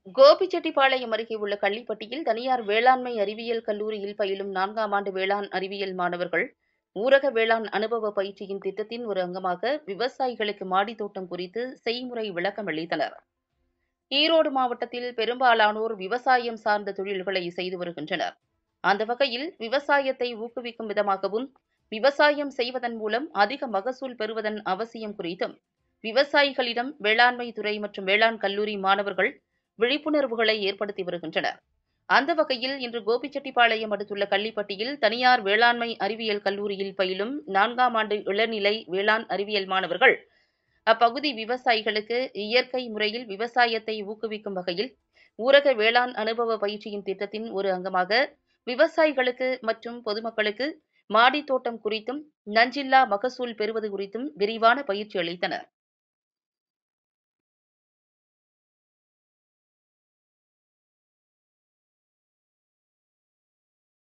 கோபிச்செட்டிப்பாளையம் அருகே உள்ள கள்ளிப்பட்டியில் தனியார் வேளாண்மை அறிவியல் கல்லூரியில் பயிலும் 4ஆம் ஆண்டு வேளாண் அறிவியல் மாணவர்கள் ஊரக வேளாண் அனுபவ பயிற்சியின் திட்டத்தின் ஒரு அங்கமாக விவசாயிகளுக்கு மாடித்தோட்டம் குறித்து செய்முறை விளக்கம் அளித்தனர். ஈரோடு மாவட்டத்தில் பெரும்பாலானோர் விவசாயம் சார்ந்த தொழில்களை செய்து வருகின்றனர். அந்த வகையில் விவசாயத்தை ஊக்குவிக்கும் விதமாகவும் விவசாயம் செய்வதன் மூலம் அதிக மகசூல் பெறுவதன் அவசியம் குறித்தும் விவசாயிகளிடம் வேளாண்மை துறை மற்றும் வேளாண் கல்லூரி மாணவர்கள் விழிப்புணர்வுகளை ஏற்படுத்தி வருகின்றனர். அந்த வகையில் இன்று கோபிச்செட்டிப்பாளையம் அடுத்துள்ள கள்ளிப்பட்டியில் தனியார் வேளாண்மை அறிவியல் கல்லூரியில் பயிலும் 4ஆம் ஆண்டு இளநிலை வேளாண் அறிவியல் மாணவர்கள் அப்பகுதி விவசாயிகளுக்கு இயற்கை முறையில் விவசாயத்தை ஊக்குவிக்கும் வகையில் ஊரக வேளாண் அனுபவ பயிற்சியின் திட்டத்தின் ஒரு அங்கமாக விவசாயிகளுக்கு மற்றும் பொதுமக்களுக்கு மாடித் தோட்டம் குறித்தும் நஞ்சில்லா மகசூல் பெறுவது குறித்தும் விரிவான பயிற்சி அளித்தனர்.